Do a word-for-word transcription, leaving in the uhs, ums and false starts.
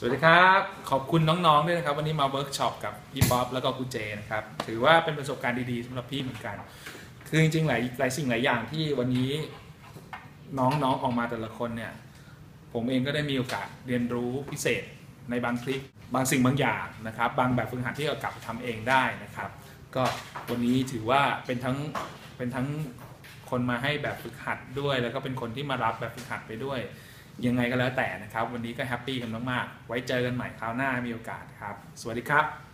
สวัสดีครับขอบคุณน้องๆด้วยนะครับวันนี้มาเวิร์กช็อปกับพี่ป๊อปแล้วก็ครูเจนะครับถือว่าเป็นประสบการณ์ดีๆสำหรับพี่เหมือนกันคือจริงๆหลายหลายสิ่งหลายอย่างที่วันนี้น้องๆออกมาแต่ละคนเนี่ยผมเองก็ได้มีโอกาสเรียนรู้พิเศษในบางคลิปบางสิ่งบางอย่างนะครับบางแบบฝึกหัดที่เรากลับไปทำเองได้นะครับก็วันนี้ถือว่าเป็นทั้งเป็นทั้งคนมาให้แบบฝึกหัดด้วยแล้วก็เป็นคนที่มารับแบบฝึกหัดไปด้วยยังไงก็แล้วแต่นะครับวันนี้ก็แฮปปี้กันมากๆไว้เจอกันใหม่คราวหน้ามีโอกาสครับสวัสดีครับ